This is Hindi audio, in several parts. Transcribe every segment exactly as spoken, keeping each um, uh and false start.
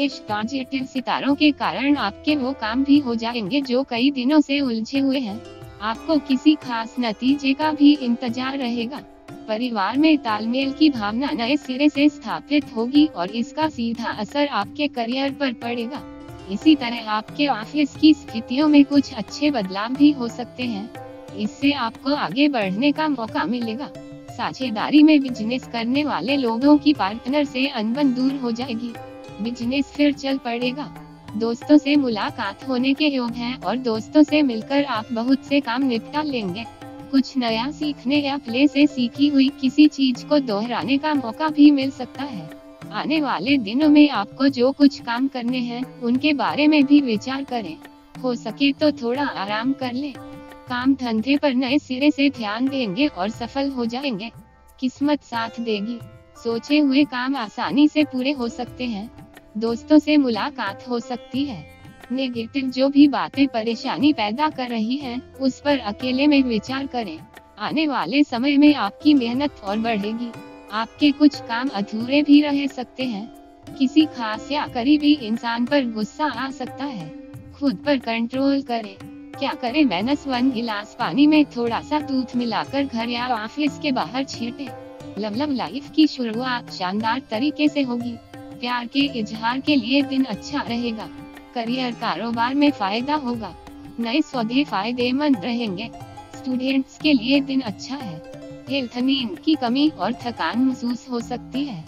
विशेष पॉजिटिव सितारों के कारण आपके वो काम भी हो जाएंगे जो कई दिनों से उलझे हुए हैं। आपको किसी खास नतीजे का भी इंतजार रहेगा। परिवार में तालमेल की भावना नए सिरे से स्थापित होगी और इसका सीधा असर आपके करियर पर पड़ेगा। इसी तरह आपके ऑफिस की स्थितियों में कुछ अच्छे बदलाव भी हो सकते हैं। इससे आपको आगे बढ़ने का मौका मिलेगा। साझेदारी में बिजनेस करने वाले लोगों की पार्टनर से अनबन दूर हो जाएगी। बिजनेस फिर चल पड़ेगा। दोस्तों से मुलाकात होने के योग हैं और दोस्तों से मिलकर आप बहुत से काम निपटा लेंगे। कुछ नया सीखने या प्ले से सीखी हुई किसी चीज को दोहराने का मौका भी मिल सकता है। आने वाले दिनों में आपको जो कुछ काम करने हैं उनके बारे में भी विचार करें। हो सके तो थोड़ा आराम कर लें। काम धंधे पर नए सिरे से ध्यान देंगे और सफल हो जाएंगे। किस्मत साथ देगी। सोचे हुए काम आसानी से पूरे हो सकते हैं। दोस्तों से मुलाकात हो सकती है। नेगेटिव जो भी बातें परेशानी पैदा कर रही हैं, उस पर अकेले में विचार करें। आने वाले समय में आपकी मेहनत और बढ़ेगी। आपके कुछ काम अधूरे भी रह सकते हैं। किसी खास या करीबी इंसान पर गुस्सा आ सकता है। खुद पर कंट्रोल करें। क्या करें? माइनस वन गिलास पानी में थोड़ा सा दूध मिलाकर घर या ऑफिस के बाहर छींटे। लव लव लाइफ की शुरुआत शानदार तरीके से होगी। प्यार के इजहार के लिए दिन अच्छा रहेगा। करियर कारोबार में फायदा होगा। नए सौदे फायदेमंद रहेंगे। स्टूडेंट्स के लिए दिन अच्छा है। हेल्थ नींद की कमी और थकान महसूस हो सकती है।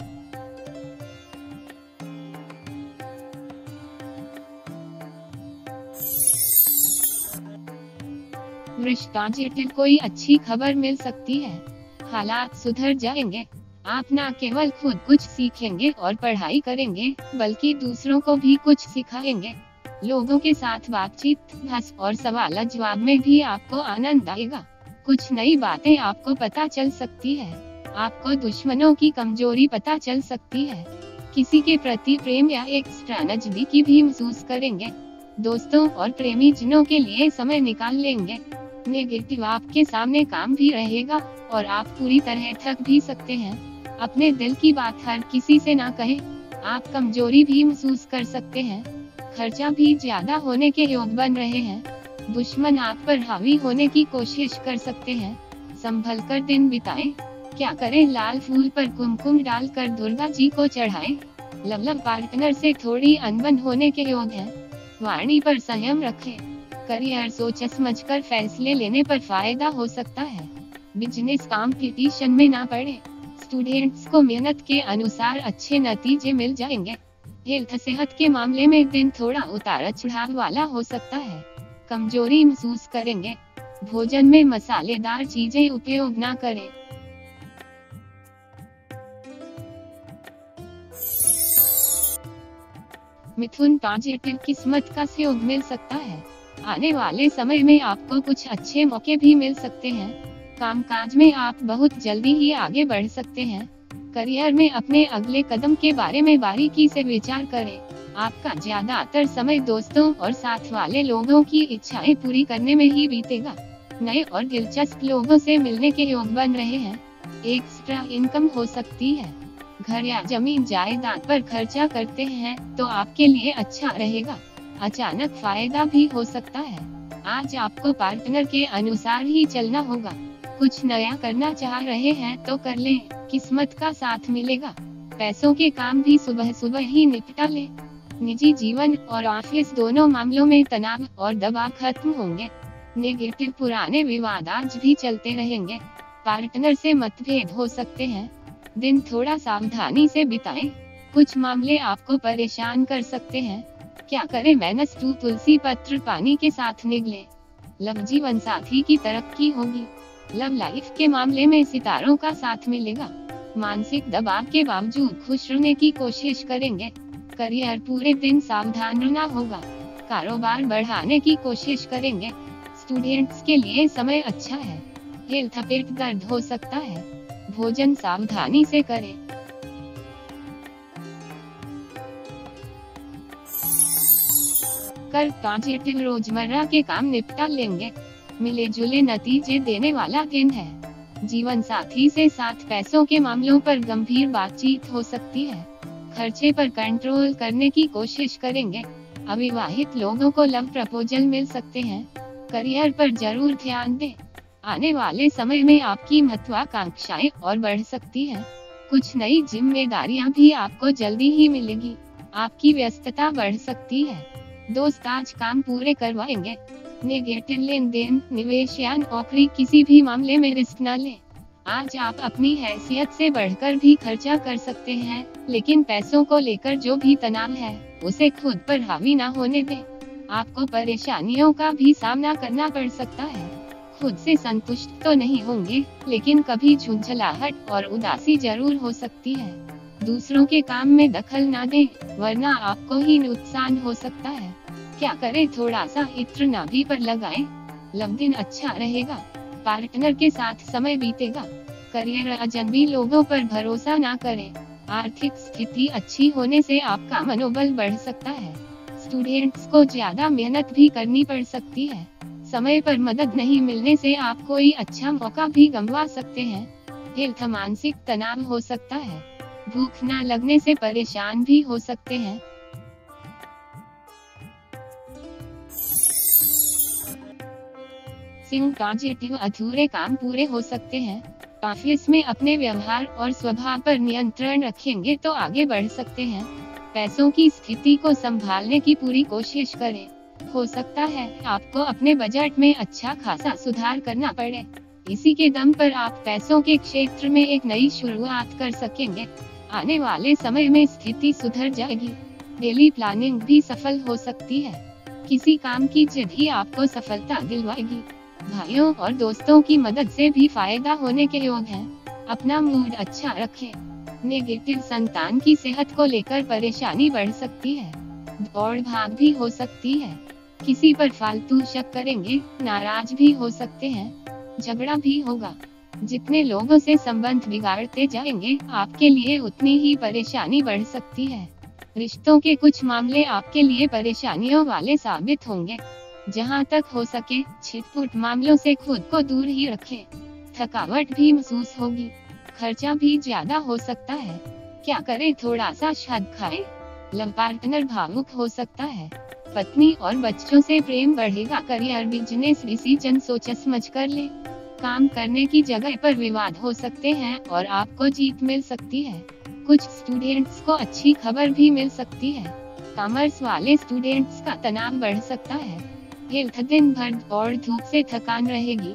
रिश्ता जटिल कोई अच्छी खबर मिल सकती है। हालात सुधर जाएंगे। आप न केवल खुद कुछ सीखेंगे और पढ़ाई करेंगे, बल्कि दूसरों को भी कुछ सिखाएंगे। लोगों के साथ बातचीत, बहस और सवाल जवाब में भी आपको आनंद आएगा। कुछ नई बातें आपको पता चल सकती है। आपको दुश्मनों की कमजोरी पता चल सकती है। किसी के प्रति प्रेम या एक्स्ट्रा नजदीकी भी महसूस करेंगे। दोस्तों और प्रेमी जनों के लिए समय निकाल लेंगे। नेगेटिव आपके सामने काम भी रहेगा और आप पूरी तरह थक भी सकते हैं। अपने दिल की बात हर किसी से ना कहें। आप कमजोरी भी महसूस कर सकते हैं। खर्चा भी ज्यादा होने के योग बन रहे हैं। दुश्मन आप पर हावी होने की कोशिश कर सकते हैं। संभल कर दिन बिताएं। क्या करें? लाल फूल पर कुमकुम डालकर दुर्गा जी को चढ़ाएं। लव लव पार्टनर से थोड़ी अनबन होने के योग हैं। वाणी पर संयम रखें। करियर सोच समझकर फैसले लेने पर फायदा हो सकता है। बिजनेस कंपटीशन में ना पड़े। स्टूडेंट्स को मेहनत के अनुसार अच्छे नतीजे मिल जाएंगे। हेल्थ सेहत के मामले में दिन थोड़ा उतार चढ़ाव वाला हो सकता है। कमजोरी महसूस करेंगे। भोजन में मसालेदार चीजें उपयोग ना करें। मिथुन पॉजिटिव किस्मत का सहयोग मिल सकता है। आने वाले समय में आपको कुछ अच्छे मौके भी मिल सकते हैं। कामकाज में आप बहुत जल्दी ही आगे बढ़ सकते हैं। करियर में अपने अगले कदम के बारे में बारीकी से विचार करें। आपका ज्यादातर समय दोस्तों और साथ वाले लोगों की इच्छाएं पूरी करने में ही बीतेगा। नए और दिलचस्प लोगों से मिलने के योग बन रहे हैं। एक्स्ट्रा इनकम हो सकती है। घर या जमीन जायदाद पर खर्चा करते हैं तो आपके लिए अच्छा रहेगा। अचानक फायदा भी हो सकता है। आज आपको पार्टनर के अनुसार ही चलना होगा। कुछ नया करना चाह रहे हैं तो कर लें। किस्मत का साथ मिलेगा। पैसों के काम भी सुबह सुबह ही निपटा लें। निजी जीवन और ऑफिस दोनों मामलों में तनाव और दबाव खत्म होंगे। नेगेटिव पुराने विवाद आज भी चलते रहेंगे। पार्टनर से मतभेद हो सकते हैं। दिन थोड़ा सावधानी से बिताएं। कुछ मामले आपको परेशान कर सकते हैं। क्या करें? माइनस टू तुलसी पत्र पानी के साथ निगले। लव जीवन साथी की तरक्की होगी। लव लाइफ के मामले में सितारों का साथ मिलेगा। मानसिक दबाव के बावजूद खुश रहने की कोशिश करेंगे। करियर पूरे दिन सावधान रहना होगा। कारोबार बढ़ाने की कोशिश करेंगे। स्टूडेंट्स के लिए समय अच्छा है। हेल्थ पेट दर्द हो सकता है। भोजन सावधानी से करें। कर पॉजिटिव रोजमर्रा के काम निपटा लेंगे। मिले जुले नतीजे देने वाला दिन है। जीवन साथी से साथ पैसों के मामलों पर गंभीर बातचीत हो सकती है। खर्चे पर कंट्रोल करने की कोशिश करेंगे। अविवाहित लोगों को लव प्रपोजल मिल सकते हैं। करियर पर जरूर ध्यान दें। आने वाले समय में आपकी महत्वाकांक्षाएं और बढ़ सकती हैं। कुछ नई जिम्मेदारियां भी आपको जल्दी ही मिलेगी। आपकी व्यस्तता बढ़ सकती है। दोस्त आज काम पूरे करवाएंगे। नेगेटिव लेन देन, निवेश या नौकरी, किसी भी मामले में रिस्क न लें। आज आप अपनी हैसियत से बढ़कर भी खर्चा कर सकते हैं, लेकिन पैसों को लेकर जो भी तनाव है उसे खुद पर हावी न होने दें। आपको परेशानियों का भी सामना करना पड़ सकता है। खुद से संतुष्ट तो नहीं होंगे, लेकिन कभी झुंझलाहट और उदासी जरूर हो सकती है। दूसरों के काम में दखल न दें, वरना आपको ही नुकसान हो सकता है। क्या करें, थोड़ा सा इत्र नाभि पर लगाएं। लव दिन अच्छा रहेगा। पार्टनर के साथ समय बीतेगा। करियर, अजनबी लोगों पर भरोसा न करें। आर्थिक स्थिति अच्छी होने से आपका मनोबल बढ़ सकता है। स्टूडेंट्स को ज्यादा मेहनत भी करनी पड़ सकती है। समय पर मदद नहीं मिलने से आप कोई अच्छा मौका भी गंवा सकते हैं। हेल्थ, मानसिक तनाव हो सकता है। भूख न लगने से परेशान भी हो सकते हैं। सिंह, पॉजिटिव, अधूरे काम पूरे हो सकते हैं। ऑफिस में अपने व्यवहार और स्वभाव पर नियंत्रण रखेंगे तो आगे बढ़ सकते हैं। पैसों की स्थिति को संभालने की पूरी कोशिश करें। हो सकता है आपको अपने बजट में अच्छा खासा सुधार करना पड़े। इसी के दम पर आप पैसों के क्षेत्र में एक नई शुरुआत कर सकेंगे। आने वाले समय में स्थिति सुधर जाएगी। डेली प्लानिंग भी सफल हो सकती है। किसी काम की जिद ही आपको सफलता दिलवाएगी। भाइयों और दोस्तों की मदद से भी फायदा होने के योग हैं। अपना मूड अच्छा रखें। नेगेटिव, संतान की सेहत को लेकर परेशानी बढ़ सकती है। दौड़ भाग भी हो सकती है। किसी पर फालतू शक करेंगे, नाराज भी हो सकते हैं। झगड़ा भी होगा। जितने लोगों से संबंध बिगाड़ते जाएंगे, आपके लिए उतनी ही परेशानी बढ़ सकती है। रिश्तों के कुछ मामले आपके लिए परेशानियों वाले साबित होंगे। जहां तक हो सके छिटपुट मामलों से खुद को दूर ही रखें। थकावट भी महसूस होगी। खर्चा भी ज्यादा हो सकता है। क्या करें, थोड़ा सा शहद खाएं। लव पार्टनर भावुक हो सकता है। पत्नी और बच्चों से प्रेम बढ़ेगा। करियर, बिजनेस डिसीजन सोच समझ कर ले। काम करने की जगह पर विवाद हो सकते हैं और आपको जीत मिल सकती है। कुछ स्टूडेंट्स को अच्छी खबर भी मिल सकती है। कॉमर्स वाले स्टूडेंट्स का तनाव बढ़ सकता है। हेल्थ, दिन भर और धूप से थकान रहेगी।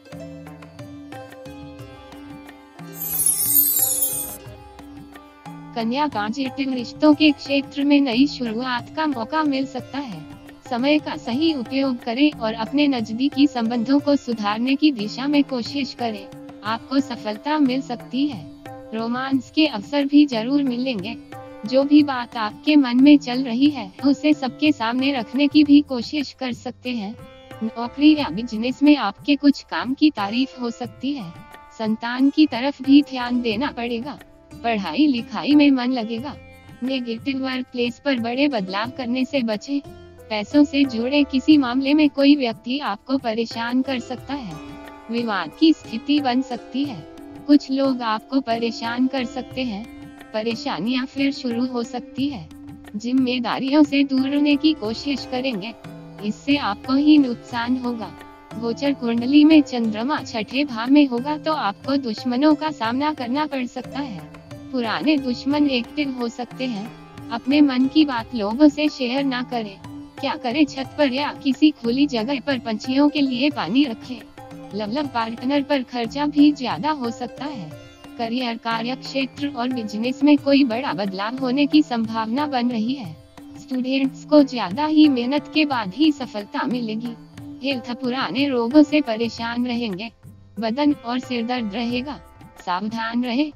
कन्या, पॉजिटिव, रिश्तों के क्षेत्र में नई शुरुआत का मौका मिल सकता है। समय का सही उपयोग करें और अपने नजदीकी संबंधों को सुधारने की दिशा में कोशिश करें। आपको सफलता मिल सकती है। रोमांस के अवसर भी जरूर मिलेंगे। जो भी बात आपके मन में चल रही है उसे सबके सामने रखने की भी कोशिश कर सकते हैं। नौकरी या बिजनेस में आपके कुछ काम की तारीफ हो सकती है। संतान की तरफ भी ध्यान देना पड़ेगा। पढ़ाई लिखाई में मन लगेगा। नेगेटिव, वर्क प्लेस पर बड़े बदलाव करने से बचें। पैसों से जुड़े किसी मामले में कोई व्यक्ति आपको परेशान कर सकता है। विवाद की स्थिति बन सकती है। कुछ लोग आपको परेशान कर सकते हैं। परेशानियां फिर शुरू हो सकती है। जिम्मेदारियों से दूर रहने की कोशिश करेंगे, इससे आपको ही नुकसान होगा। गोचर कुंडली में चंद्रमा छठे भाव में होगा तो आपको दुश्मनों का सामना करना पड़ सकता है। पुराने दुश्मन एक्टिव हो सकते हैं। अपने मन की बात लोगों से शेयर ना करें। क्या करें, छत पर या किसी खुली जगह पर पंछियों के लिए पानी रखें। लव लव पार्टनर पर खर्चा भी ज्यादा हो सकता है। करियर, कार्य क्षेत्र और बिजनेस में कोई बड़ा बदलाव होने की संभावना बन रही है। स्टूडेंट्स को ज्यादा ही मेहनत के बाद ही सफलता मिलेगी। हेल्थ, पुराने रोगों से परेशान रहेंगे। बदन और सिर दर्द रहेगा। सावधान रहें।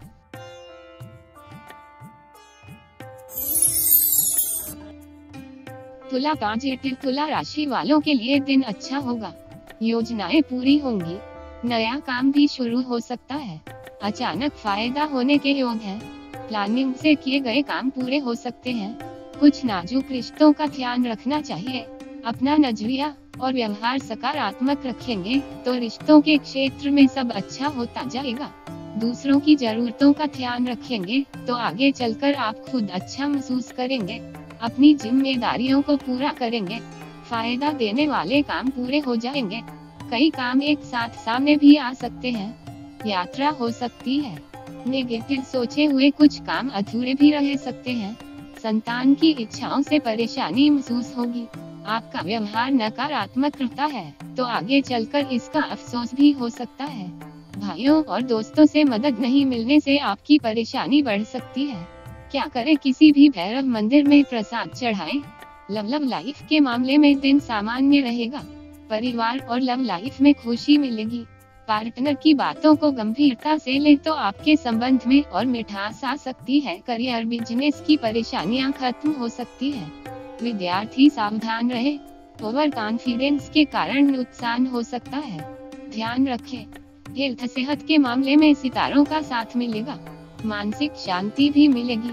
तुला, पॉजिटिव, तुला राशि वालों के लिए दिन अच्छा होगा। योजनाएं पूरी होंगी। नया काम भी शुरू हो सकता है। अचानक फायदा होने के योग हैं। प्लानिंग से किए गए काम पूरे हो सकते हैं। कुछ नाजुक रिश्तों का ध्यान रखना चाहिए। अपना नजरिया और व्यवहार सकारात्मक रखेंगे तो रिश्तों के क्षेत्र में सब अच्छा होता जाएगा। दूसरों की जरूरतों का ध्यान रखेंगे तो आगे चलकर आप खुद अच्छा महसूस करेंगे। अपनी जिम्मेदारियों को पूरा करेंगे, फायदा देने वाले काम पूरे हो जाएंगे। कई काम एक साथ सामने भी आ सकते हैं, यात्रा हो सकती है। नेगेटिव सोचे हुए कुछ काम अधूरे भी रह सकते हैं। संतान की इच्छाओं से परेशानी महसूस होगी। आपका व्यवहार नकारात्मक रहता है तो आगे चलकर इसका अफसोस भी हो सकता है। भाइयों और दोस्तों से मदद नहीं मिलने से आपकी परेशानी बढ़ सकती है। क्या करें? किसी भी भैरव मंदिर में प्रसाद चढ़ाएं। लव लव लाइफ के मामले में दिन सामान्य रहेगा। परिवार और लव लाइफ में खुशी मिलेगी। पार्टनर की बातों को गंभीरता से ले तो आपके संबंध में और मिठास आ सकती है। करियर बिजनेस की परेशानियां खत्म हो सकती है। विद्यार्थी सावधान रहे, ओवर कॉन्फिडेंस के कारण नुकसान हो सकता है, ध्यान रखें। हेल्थ सेहत के मामले में सितारों का साथ मिलेगा, मानसिक शांति भी मिलेगी।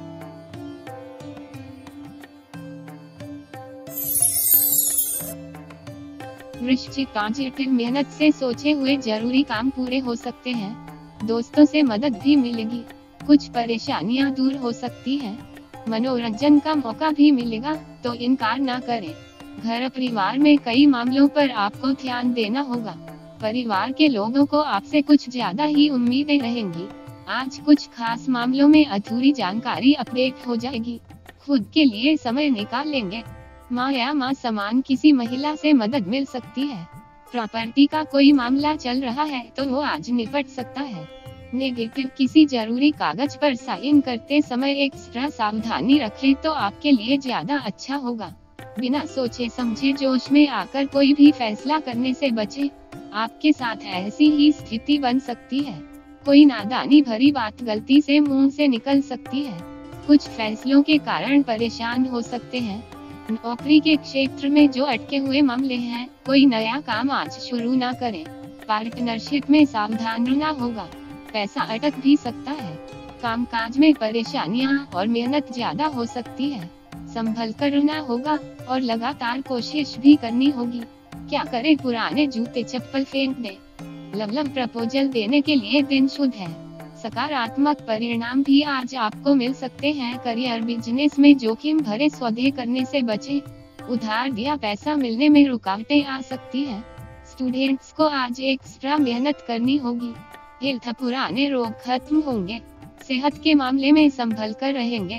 वृश्चिक पॉजिटिव मेहनत से सोचे हुए जरूरी काम पूरे हो सकते हैं। दोस्तों से मदद भी मिलेगी, कुछ परेशानियां दूर हो सकती हैं। मनोरंजन का मौका भी मिलेगा तो इनकार न करें। घर परिवार में कई मामलों पर आपको ध्यान देना होगा। परिवार के लोगों को आपसे कुछ ज्यादा ही उम्मीदें रहेंगी। आज कुछ खास मामलों में अधूरी जानकारी अपडेट हो जाएगी। खुद के लिए समय निकालेंगे। माँ या माँ समान किसी महिला से मदद मिल सकती है। प्रॉपर्टी का कोई मामला चल रहा है तो वो आज निपट सकता है। नेगेटिव किसी जरूरी कागज पर साइन करते समय एक्स्ट्रा सावधानी रखें तो आपके लिए ज्यादा अच्छा होगा। बिना सोचे समझे जोश में आकर कोई भी फैसला करने से बचें। आपके साथ ऐसी ही स्थिति बन सकती है। कोई नादानी भरी बात गलती से मुंह से निकल सकती है। कुछ फैसलों के कारण परेशान हो सकते हैं। नौकरी के क्षेत्र में जो अटके हुए मामले हैं, कोई नया काम आज शुरू ना करें। पार्टनरशिप में सावधान रहना होगा, पैसा अटक भी सकता है। कामकाज में परेशानियां और मेहनत ज्यादा हो सकती है, संभल कर रहना होगा और लगातार कोशिश भी करनी होगी। क्या करें? पुराने जूते चप्पल फेंक दें। लव लव प्रपोजल देने के लिए दिन शुभ है। सकारात्मक परिणाम भी आज आपको मिल सकते हैं। करियर बिजनेस में जोखिम भरे सौदे करने से बचें। उधार दिया पैसा मिलने में रुकावटें आ सकती हैं। स्टूडेंट्स को आज एक्स्ट्रा मेहनत करनी होगी। हेल्थ पुराने रोग खत्म होंगे। सेहत के मामले में संभल कर रहेंगे।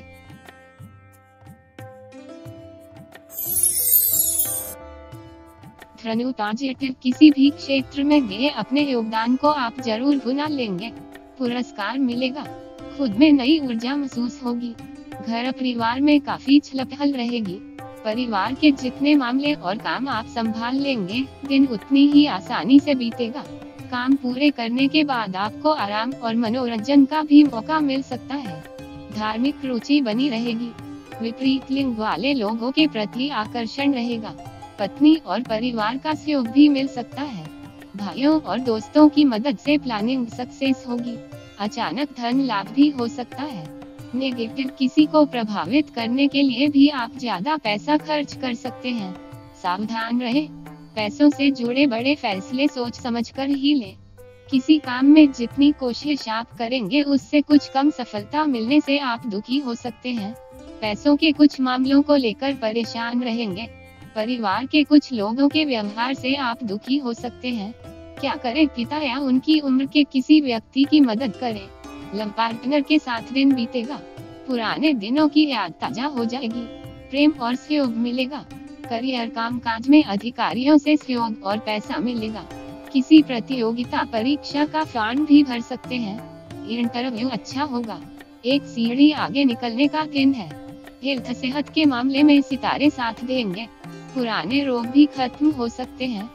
धनु पॉजिटिव किसी भी क्षेत्र में दिए अपने योगदान को आप जरूर भुना लेंगे। पुरस्कार मिलेगा, खुद में नई ऊर्जा महसूस होगी। घर परिवार में काफी छलपहल रहेगी। परिवार के जितने मामले और काम आप संभाल लेंगे, दिन उतनी ही आसानी से बीतेगा। काम पूरे करने के बाद आपको आराम और मनोरंजन का भी मौका मिल सकता है। धार्मिक रुचि बनी रहेगी। विपरीत लिंग वाले लोगों के प्रति आकर्षण रहेगा। पत्नी और परिवार का सहयोग भी मिल सकता है। भाइयों और दोस्तों की मदद से प्लानिंग सक्सेस होगी। अचानक धन लाभ भी हो सकता है। नेगेटिव किसी को प्रभावित करने के लिए भी आप ज्यादा पैसा खर्च कर सकते हैं, सावधान रहें। पैसों से जुड़े बड़े फैसले सोच समझकर ही लें। किसी काम में जितनी कोशिश आप करेंगे उससे कुछ कम सफलता मिलने से आप दुखी हो सकते हैं। पैसों के कुछ मामलों को लेकर परेशान रहेंगे। परिवार के कुछ लोगों के व्यवहार से आप दुखी हो सकते हैं। क्या करें? पिता या उनकी उम्र के किसी व्यक्ति की मदद करें। लव पार्टनर के साथ दिन बीतेगा। पुराने दिनों की याद ताजा हो जाएगी। प्रेम और सहयोग मिलेगा। करियर कामकाज में अधिकारियों से सहयोग और पैसा मिलेगा। किसी प्रतियोगिता परीक्षा का फॉर्म भी भर सकते हैं। इंटरव्यू अच्छा होगा। एक सीढ़ी आगे निकलने का दिन है। हेल्थ सेहत के मामले में सितारे साथ देंगे। पुराने रोग भी खत्म हो सकते हैं।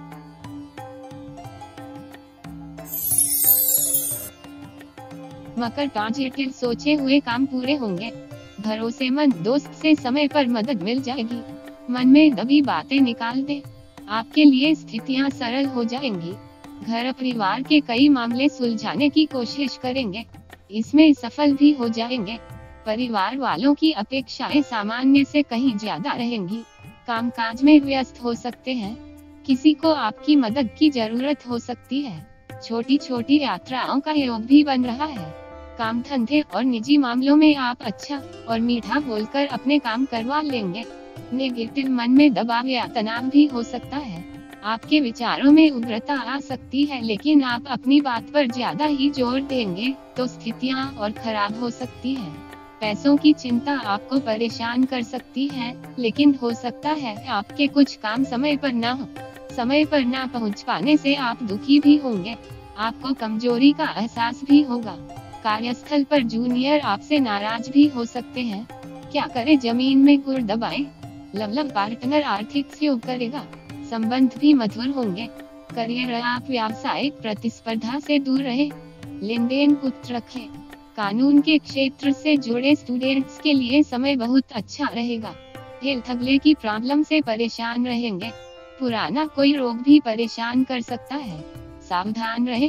मकर पॉजिटिव सोचे हुए काम पूरे होंगे। भरोसेमंद दोस्त से समय पर मदद मिल जाएगी। मन में दबी बातें निकाल दें, आपके लिए स्थितियां सरल हो जाएंगी। घर परिवार के कई मामले सुलझाने की कोशिश करेंगे, इसमें सफल भी हो जाएंगे। परिवार वालों की अपेक्षाएं सामान्य से कहीं ज्यादा रहेंगी। कामकाज में व्यस्त हो सकते हैं। किसी को आपकी मदद की जरूरत हो सकती है। छोटी छोटी यात्राओं का योग भी बन रहा है। काम धंधे और निजी मामलों में आप अच्छा और मीठा बोलकर अपने काम करवा लेंगे। नेगेटिव मन में दबाव या तनाव भी हो सकता है। आपके विचारों में उग्रता आ सकती है, लेकिन आप अपनी बात पर ज्यादा ही जोर देंगे तो स्थितियां और खराब हो सकती है। पैसों की चिंता आपको परेशान कर सकती है, लेकिन हो सकता है आपके कुछ काम समय पर न हो। समय पर न पहुंच पाने से आप दुखी भी होंगे। आपको कमजोरी का एहसास भी होगा। कार्यस्थल पर जूनियर आपसे नाराज भी हो सकते हैं। क्या करें, जमीन में गुड़ दबाएं? लव पार्टनर आर्थिक सहयोग करेगा। संबंध भी मधुर होंगे। करियर, आप व्यावसायिक प्रतिस्पर्धा से दूर रहे। लेन देन गुप्त रखें। कानून के क्षेत्र से जुड़े स्टूडेंट्स के लिए समय बहुत अच्छा रहेगा। हेल्थ, गले की प्रॉब्लम से परेशान रहेंगे। पुराना कोई रोग भी परेशान कर सकता है, सावधान रहे।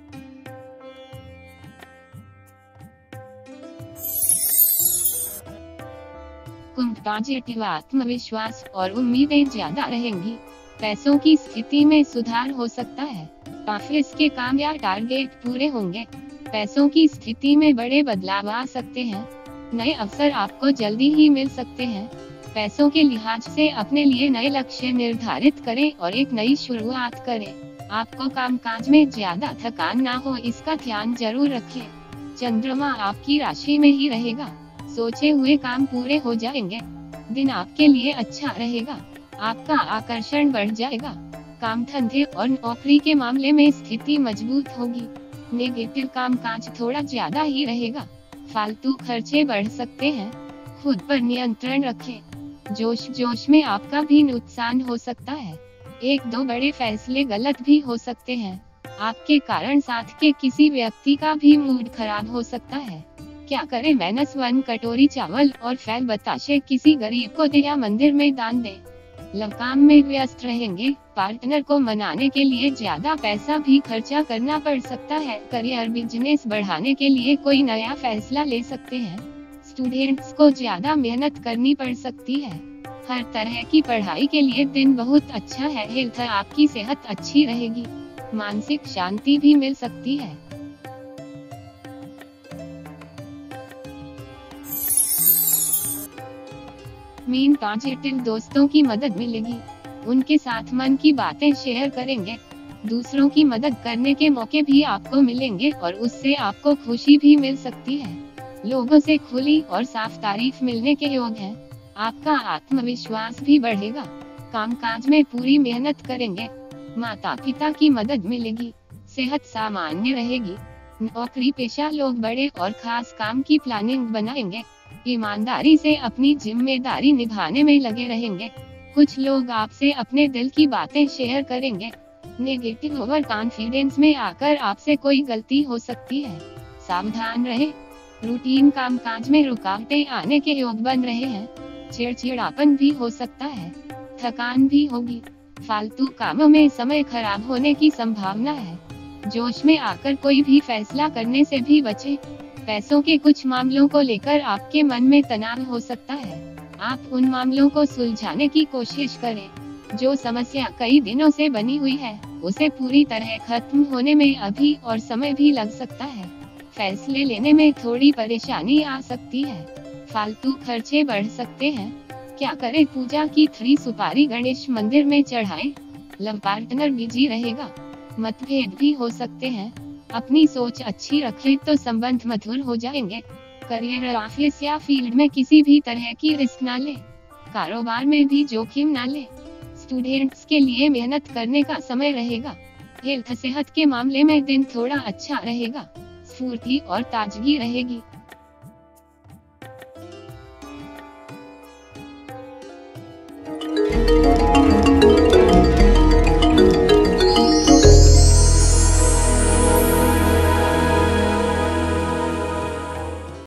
कुंभ, पॉजिटिव आत्मविश्वास और उम्मीदें ज्यादा रहेंगी। पैसों की स्थिति में सुधार हो सकता है। ऑफिस के काम या टारगेट पूरे होंगे। पैसों की स्थिति में बड़े बदलाव आ सकते हैं। नए अवसर आपको जल्दी ही मिल सकते हैं। पैसों के लिहाज से अपने लिए नए लक्ष्य निर्धारित करें और एक नई शुरुआत करें। आपको कामकाज में ज्यादा थकान ना हो, इसका ध्यान जरूर रखें। चंद्रमा आपकी राशि में ही रहेगा। सोचे हुए काम पूरे हो जाएंगे। दिन आपके लिए अच्छा रहेगा। आपका आकर्षण बढ़ जाएगा। काम धंधे और नौकरी के मामले में स्थिति मजबूत होगी। नेगेटिव कामकाज थोड़ा ज्यादा ही रहेगा। फालतू खर्चे बढ़ सकते हैं। खुद पर नियंत्रण रखें। जोश जोश में आपका भी नुकसान हो सकता है। एक दो बड़े फैसले गलत भी हो सकते हैं। आपके कारण साथ के किसी व्यक्ति का भी मूड खराब हो सकता है। क्या करें, माइनस वन कटोरी चावल और फैल बताशे किसी गरीब को दे या मंदिर में दान दें। लव, काम में व्यस्त रहेंगे। पार्टनर को मनाने के लिए ज्यादा पैसा भी खर्चा करना पड़ सकता है। करियर, बिजनेस बढ़ाने के लिए कोई नया फैसला ले सकते हैं। स्टूडेंट्स को ज्यादा मेहनत करनी पड़ सकती है। हर तरह की पढ़ाई के लिए दिन बहुत अच्छा है। हेल्थ, आपकी सेहत अच्छी रहेगी। मानसिक शांति भी मिल सकती है। मीन, पॉजिटिव दोस्तों की मदद मिलेगी। उनके साथ मन की बातें शेयर करेंगे। दूसरों की मदद करने के मौके भी आपको मिलेंगे और उससे आपको खुशी भी मिल सकती है। लोगों से खुली और साफ तारीफ मिलने के योग हैं। आपका आत्मविश्वास भी बढ़ेगा। कामकाज में पूरी मेहनत करेंगे। माता पिता की मदद मिलेगी। सेहत सामान्य रहेगी। नौकरी पेशा लोग बड़े और खास काम की प्लानिंग बनाएंगे। ईमानदारी से अपनी जिम्मेदारी निभाने में लगे रहेंगे। कुछ लोग आपसे अपने दिल की बातें शेयर करेंगे। नेगेटिव, ओवर कॉन्फिडेंस में आकर आपसे कोई गलती हो सकती है, सावधान रहे। रूटीन कामकाज में रुकावटें आने के योग बन रहे हैं। चिड़चिड़ापन भी हो सकता है। थकान भी होगी। फालतू कामों में समय खराब होने की संभावना है। जोश में आकर कोई भी फैसला करने से भी बचें। पैसों के कुछ मामलों को लेकर आपके मन में तनाव हो सकता है। आप उन मामलों को सुलझाने की कोशिश करें। जो समस्या कई दिनों से बनी हुई है, उसे पूरी तरह खत्म होने में अभी और समय भी लग सकता है। फैसले लेने में थोड़ी परेशानी आ सकती है। फालतू खर्चे बढ़ सकते हैं। क्या करें, पूजा की थ्री सुपारी गणेश मंदिर में चढ़ाएं। लव, पार्टनर बिजी रहेगा। मतभेद भी हो सकते हैं। अपनी सोच अच्छी रखें तो संबंध मधुर हो जाएंगे। करियर, ऑफिस या फील्ड में किसी भी तरह की रिस्क ना ले। कारोबार में भी जोखिम ना ले। स्टूडेंट्स के लिए मेहनत करने का समय रहेगा। हेल्थ, सेहत के मामले में दिन थोड़ा अच्छा रहेगा। स्फूर्ति और ताजगी रहेगी।